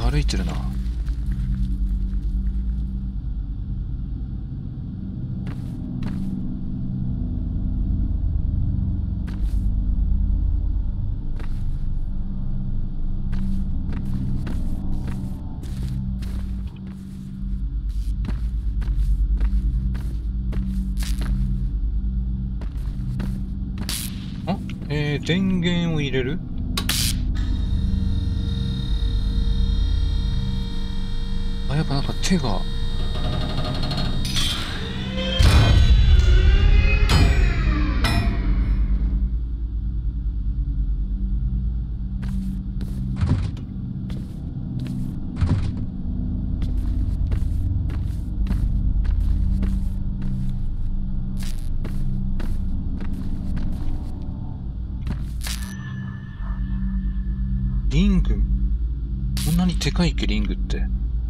歩いてるな。電源を入れる？あ、やっぱなんか手が。リング？こんなにでかいっけ、リングって。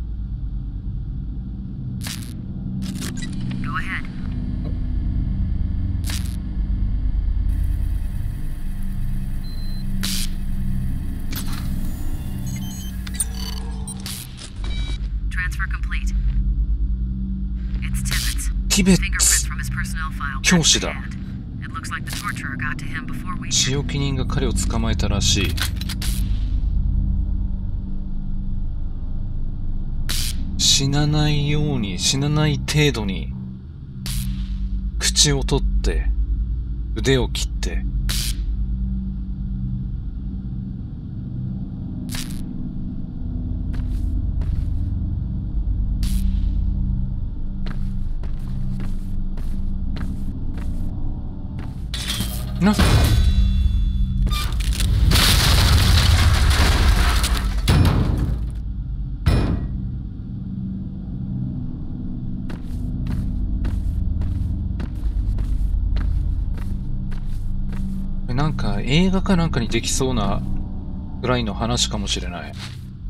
ティベッツ教師だ。仕置き人が彼を捕まえたらしい。死なないように、死なない程度に口を取って腕を切って、なぜ？なんか映画かなんかにできそうなぐらいの話かもしれない。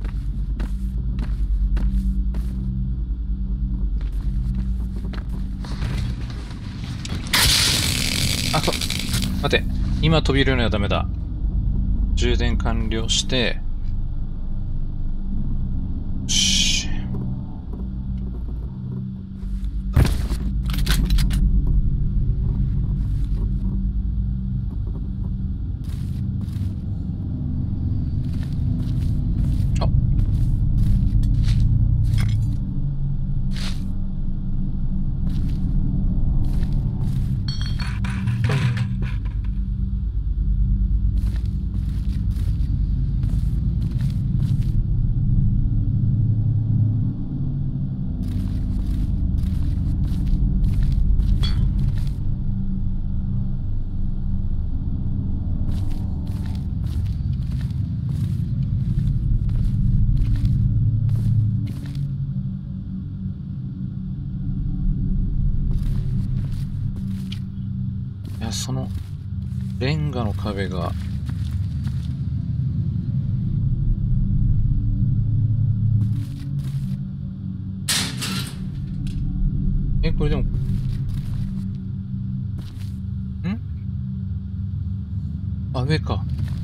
あ、そう。待て。今飛び入れるのはダメだ。充電完了して。よし。あ。そのレンガの壁がこれでもあ、上か。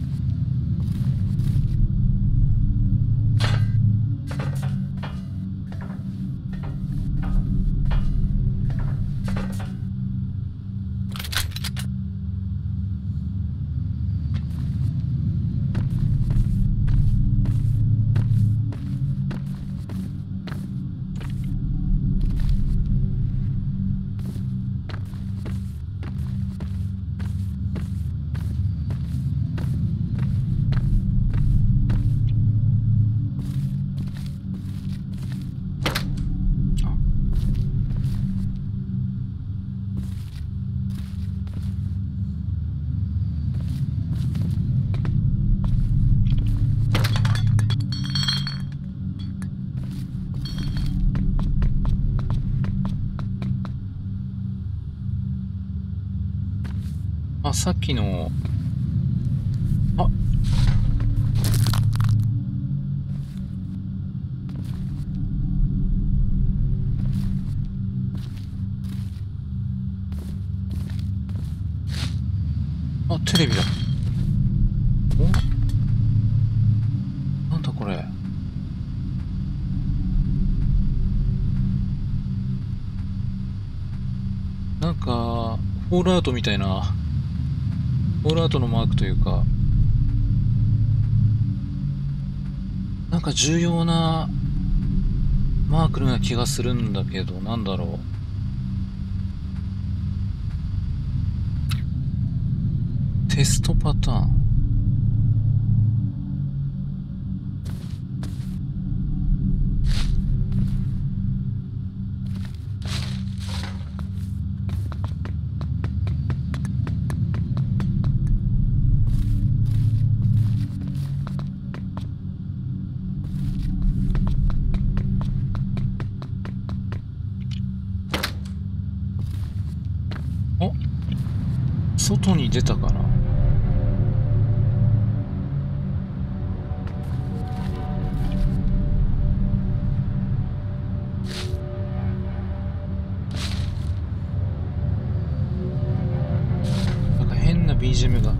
あ、さっきの、あ、あ、テレビだ。お、なんだこれ。 なんか、フォールアウトみたいな、フォールアウトのマークというか、なんか重要なマークのような気がするんだけど、なんだろう。テストパターン。お、外に出たかな。なんか変な BGM が。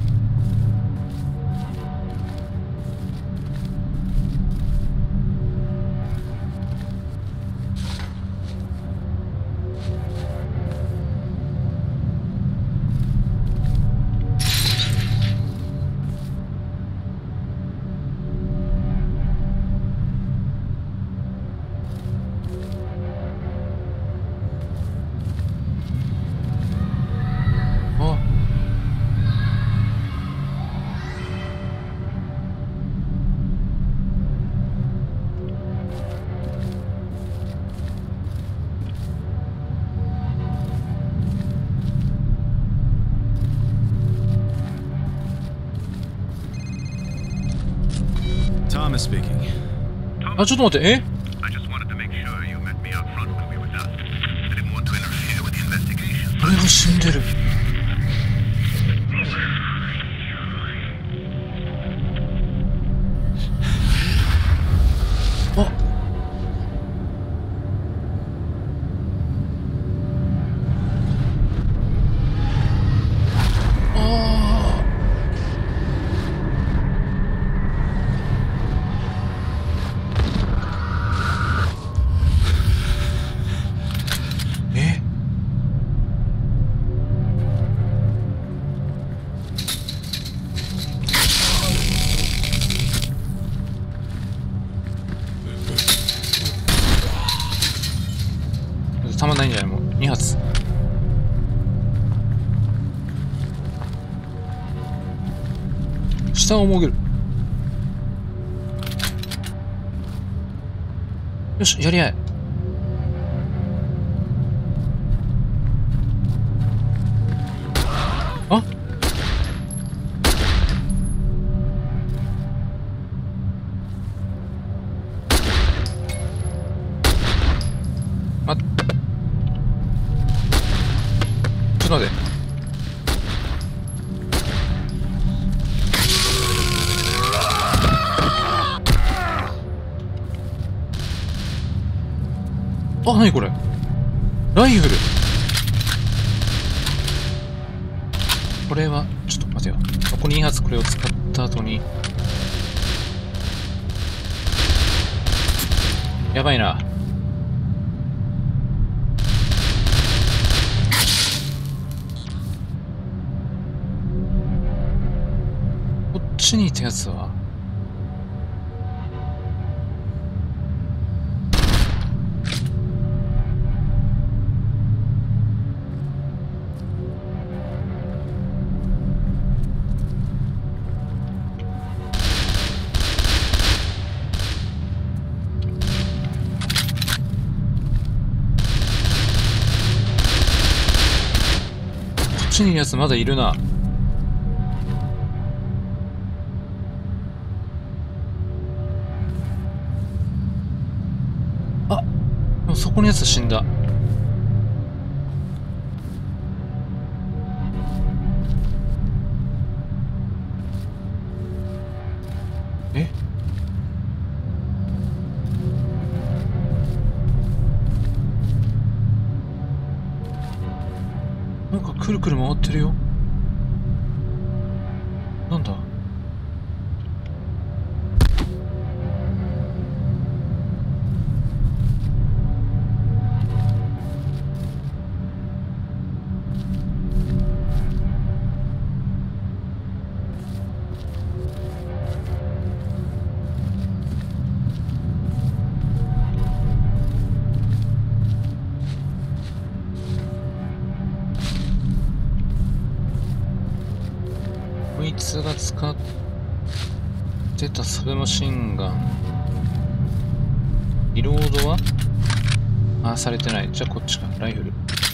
あ、 Thomas speaking. あ、ちょっと待って、え I just wanted to make sure you met me out front when we were done. I didn't want to interfere with the investigation. 俺が死んでる。あ、あー、え、弾ないんじゃない？もう2発。下を潜る。よし、やり合え。あ、待っ、ちょっと待って。あ、なにこれ、ライフル。これはちょっと待てよ。ここに2発これを使った後に、やばいな。こっちにいたやつはこっちにいるやつまだいるな。あ、でもそこのやつ死んだ。え、なんかくるくる回ってるよ。なんだ？ いつが使ってたサブマシンガン。リロードはされてない。じゃあこっちか。ライフル。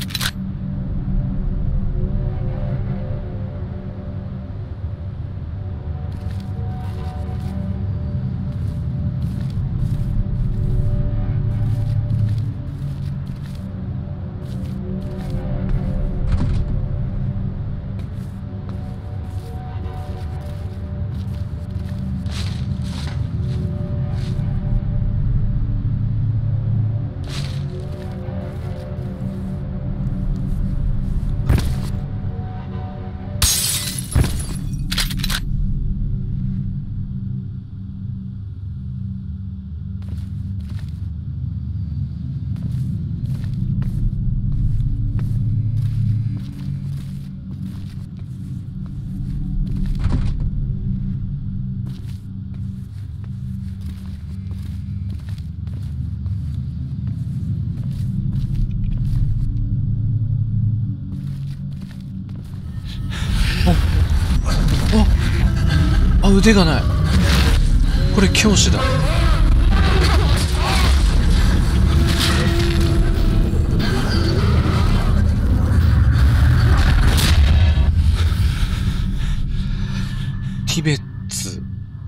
腕がない。これ教師だ。ティベッツ。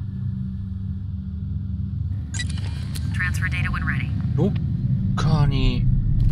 ロッカーに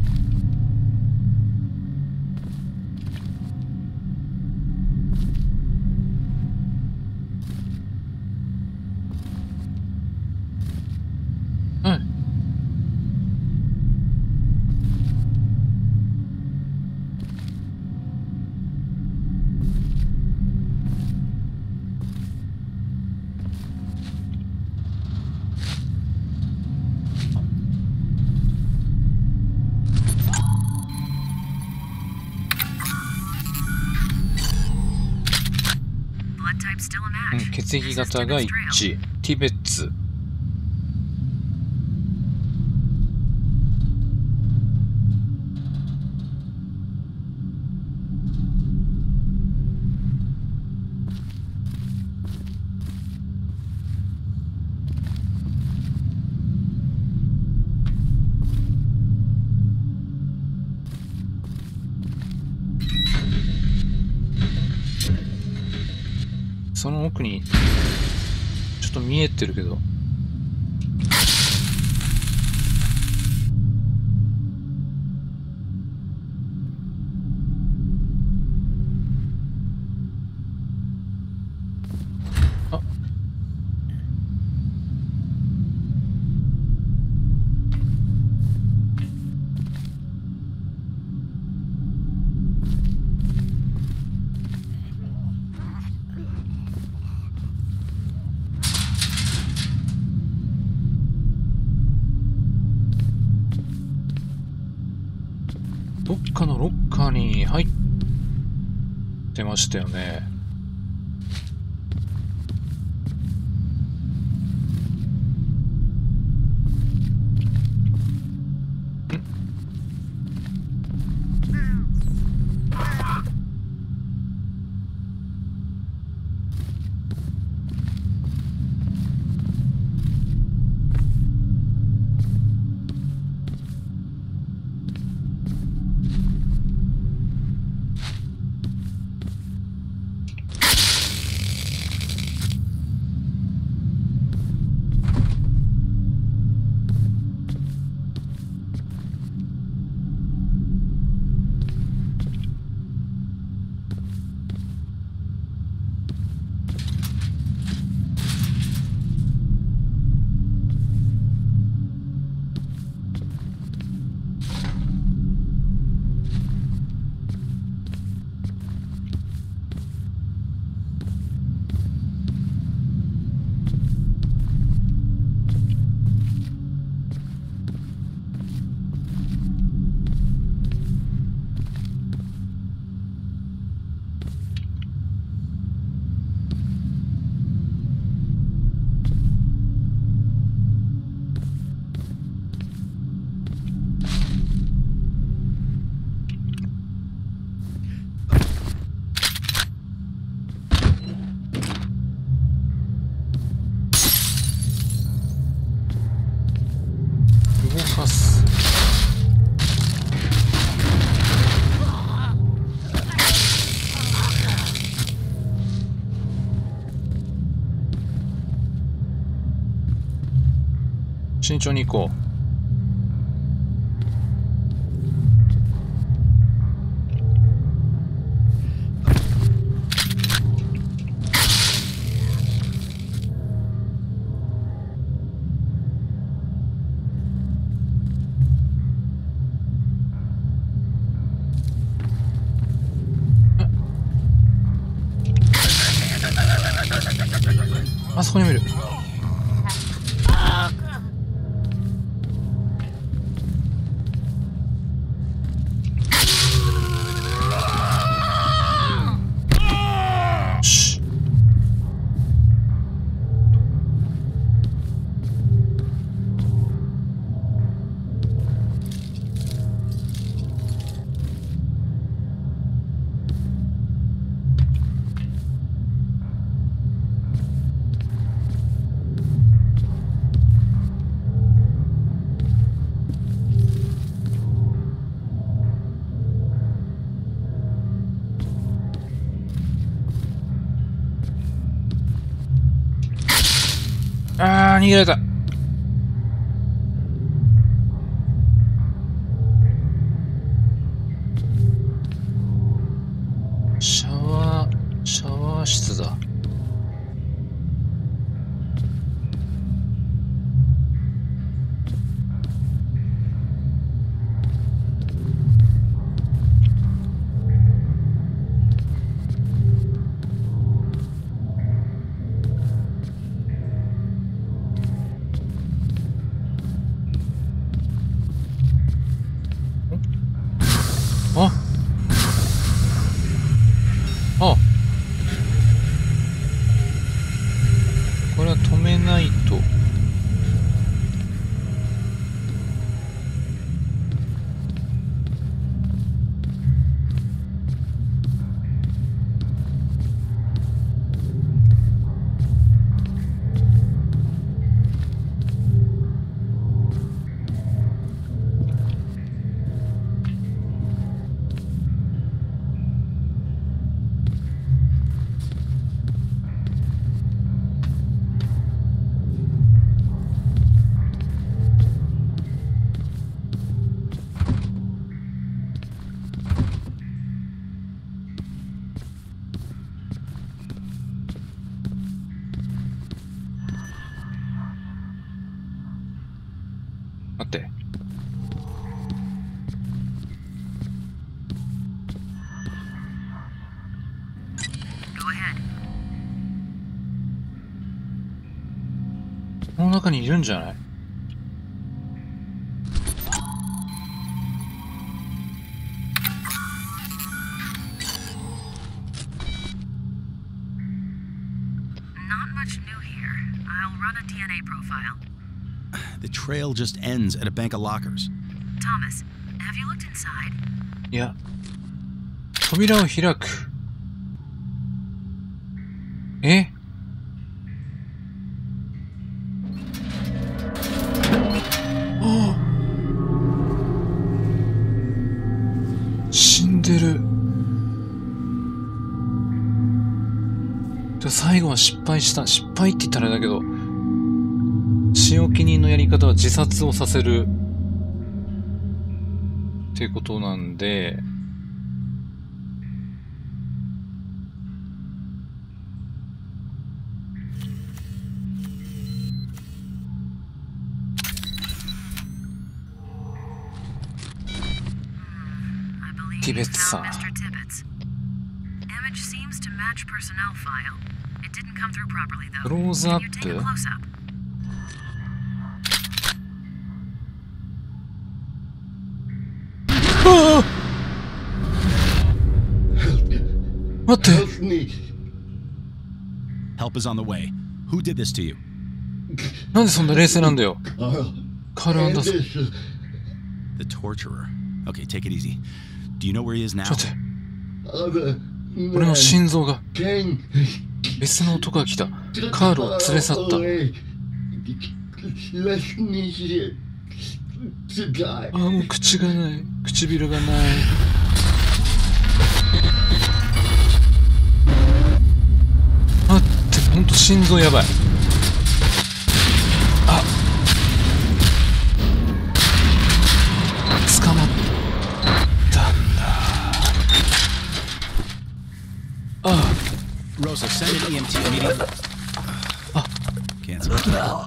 血液型が一致。ティベッツ。その奥にちょっと見えてるけど、あ、どっかのロッカーに入ってましたよね。 慎重に行こう。あそこにもいる。しあー、逃げられた。シャワー室だ。ああ、これは止めないと。待って。この中にいるんじゃない？ The trail just ends at a bank of lockers. Thomas, have you looked inside? いや、扉を開く。え？ああ、死んでる。最後は失敗した。失敗って言ったらあれだけど、仕置き人のやり方は自殺をさせるっていうことなんで、ティベッツさん。クローズアップ？ああ！待って。 Help is on the way. Who did this to you? なんでそんな冷静なんだよ。カール・アンダーソン。 The torturer. Okay, take it easy. Do you know where he is now? ちょっと待って。俺の心臓が。別の男が来た。カールを連れ去った。ああ、もう口がない。唇がない。待って、ほんと心臓やばい。あ、 Rosa, send an EMT immediately. Cancel.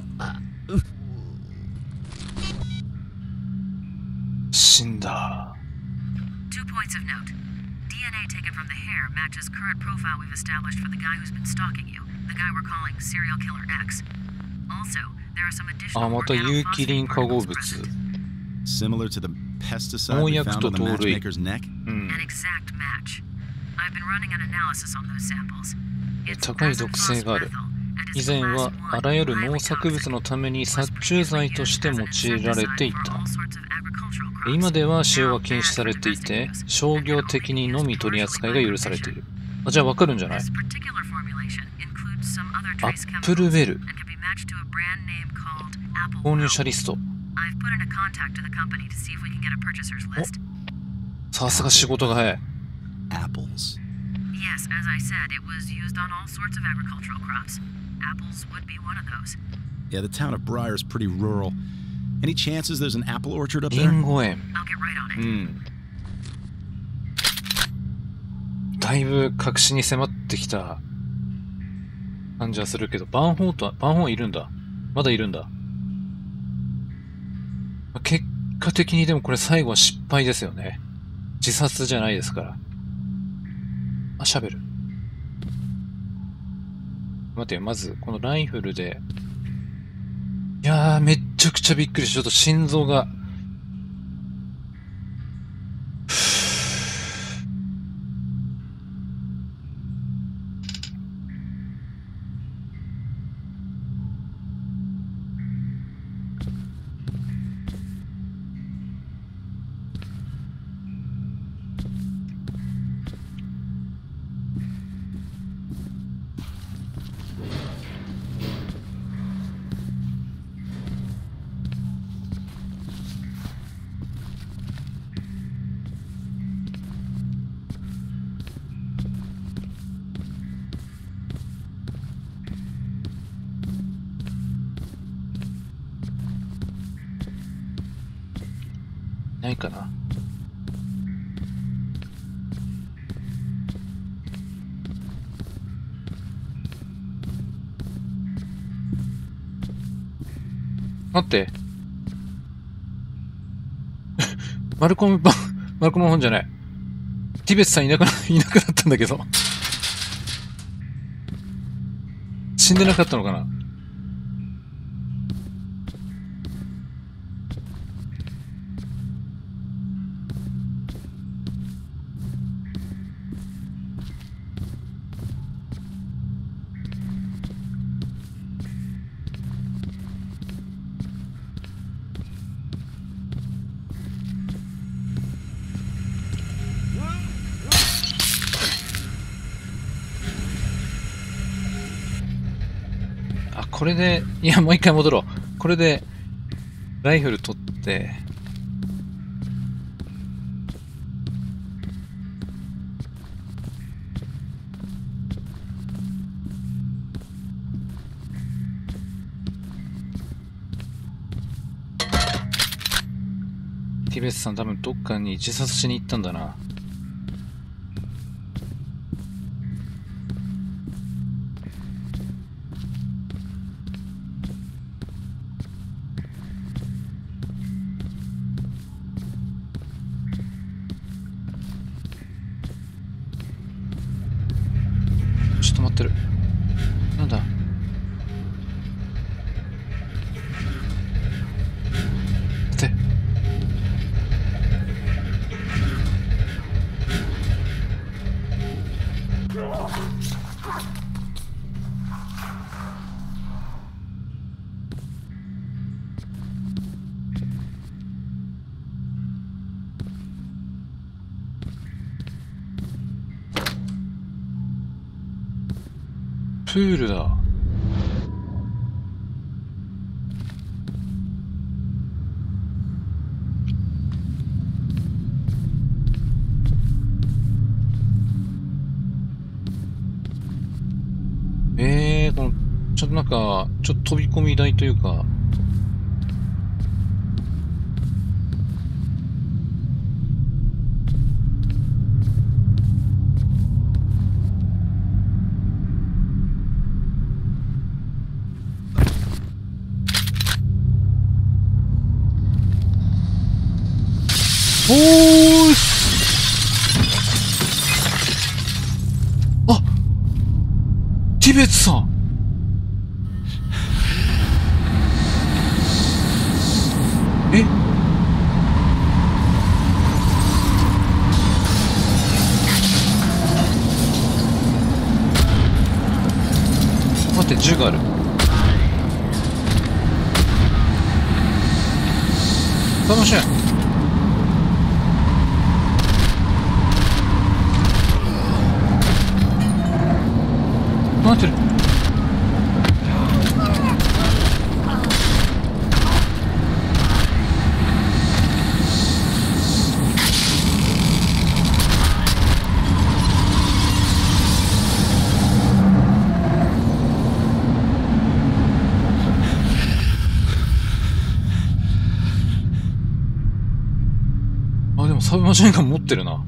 死んだ。 2 points of note. DNA taken from the hair matches current profile we've established for the guy who's been stalking you. The guy we're calling Serial Killer X. Also, there are some あ、 additional また有機リン organophosphate 化合 particles 物。 present. Similar to the pesticide we found on the matchmaker's neck? うん。 An exact match. I've been running an analysis on those samples. It's 高い毒性がある。 methyl, and 以 it's the 前 last は one あらゆる highly 農作物 toxic. のために Was 殺虫 previously 剤として used 用 as い an られてい insecticide た。 for all sorts of agricultural crops. 今では使用 Now が禁止されてい banned て for domestic use. 商業的にのみ取り扱いが許されている。あ、じゃあわかるんじゃない？ This particular formulation includes some other trace アップル chemicals ベル and can be matched to a brand name called Apple 購入 Wow. 者リスト。 I've put in a contact to the company to see if we can get a purchaser's list. さすが仕事が早い。 Apples. Yes, as I said, it was used on all sorts of agricultural crops. Apples would be one of those. Yeah, the town of Briar's pretty rural. Any chances there's an apple orchard up リ there? ンゴ園。 I'll get right on う it. ん。だいぶ確信に迫ってきた感じはするけど、バンホーンいるんだ。まだいるんだ。結果的にでもこれ最後は失敗ですよね。自殺じゃないですから。あ、シャベル。待てよ、まずこのライフルで。いやー、めっちゃくちゃびっくりした。ちょっと心臓が。ないかな。待って。マルコム本じゃない。ティベツさんいなくなったんだけど。死んでなかったのかな。これで、いや、もう一回戻ろう。これで、ライフル取って、ティベスさん多分どっかに自殺しに行ったんだな。ちょっと待ってる。なんだ。待って。プールだ。この、ちょっとなんか、ちょっと飛び込み台というか、 おーい。あ、ティベツさん。え、待って、銃がある。サブマシン。待ってる。あ、でもサブマシンガン持ってるな。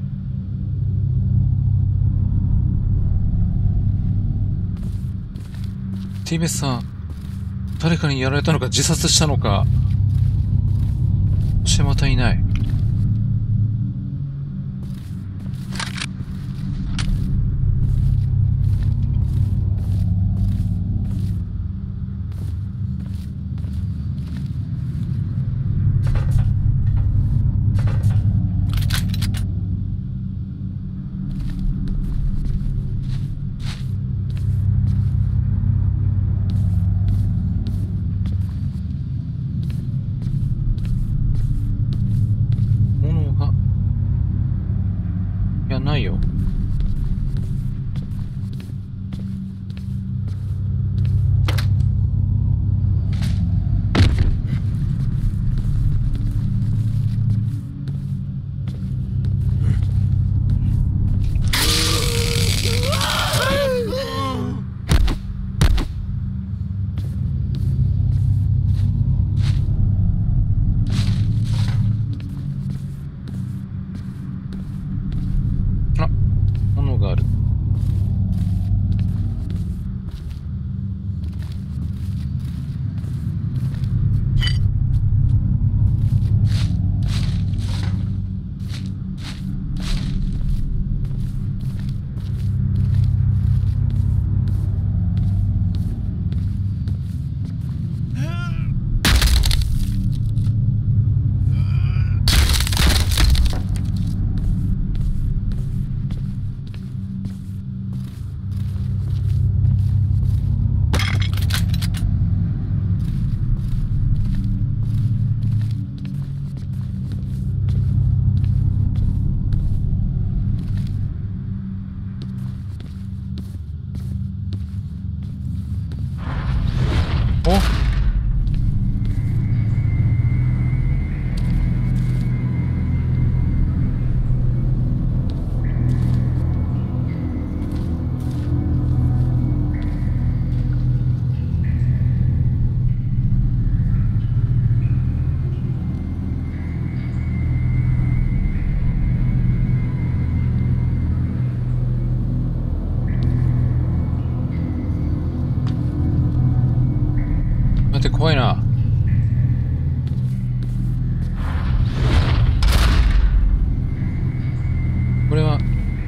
ティベスさん、誰かにやられたのか自殺したのか、そしてまたいない。いや、ないよ。あ、物がある。お、待って、怖いな。これは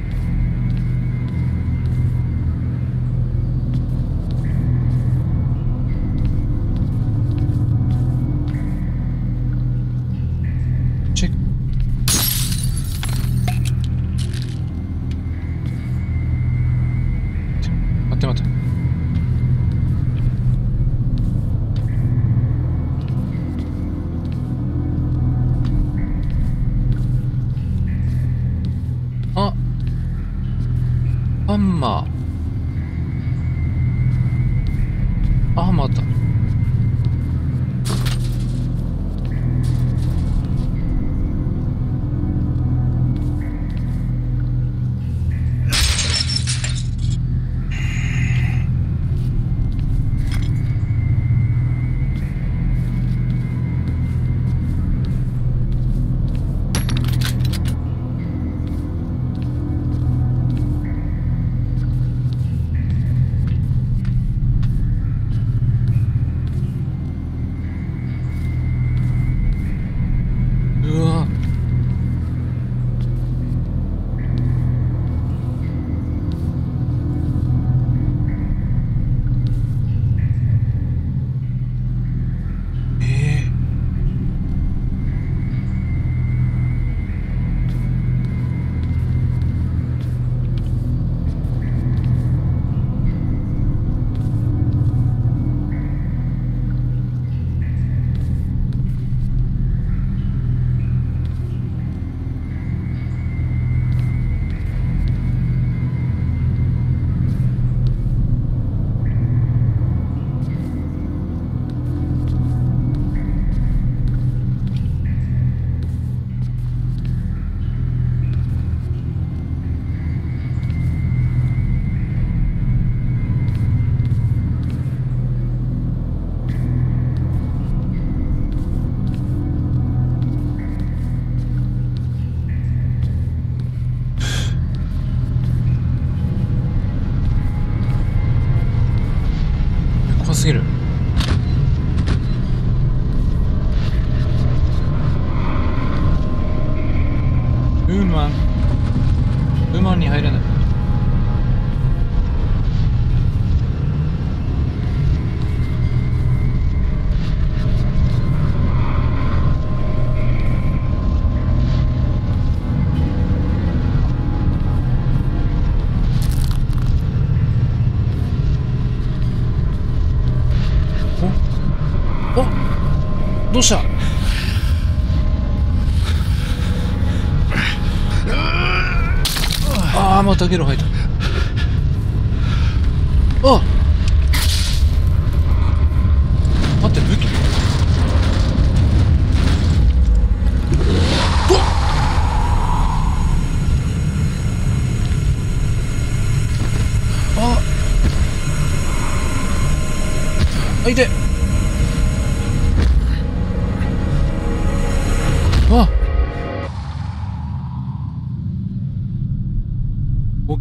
チェック。待って待って。あ、ハンマー。あ、ハンマーあった。 どうした？ああ、またゲロ吐いた。あ、待って、武器。あ、いて。あ、お、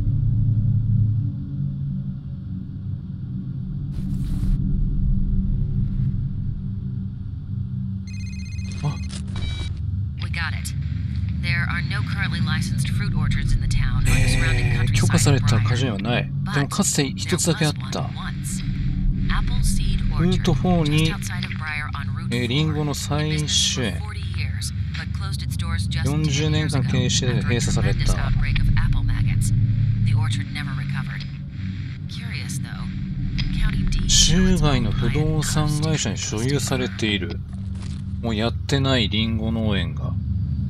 We got it. There are no currently licensed fruit orchards in the town or the surrounding 許可さ countryside れ of た果 Briar. 樹園はない。でもかつて一つだけあった。 Apple Seed ルート Orchard, 4に just outside of Briar on Route リンゴの 4. 採 In business 取 for 園。 40 years, but closed its doors just 40 10 年 years 間 ago 経営して after 閉 a 鎖され tremendous た。 outbreak of apple maggots. The orchard never recovered. Curious though, County D 州外の不動産会社に所有されている。もうやってないリンゴ農園が。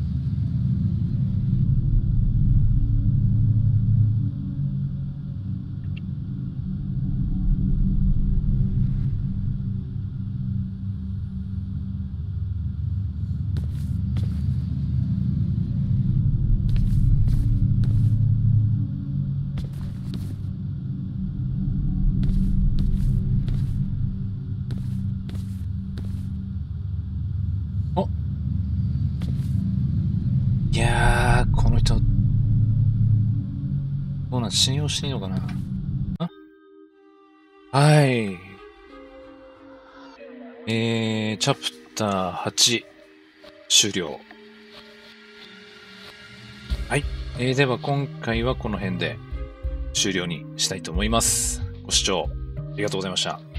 いやー、この人、どうなん、信用していいのかな。はい。チャプター8、終了。はい。では今回はこの辺で終了にしたいと思います。ご視聴ありがとうございました。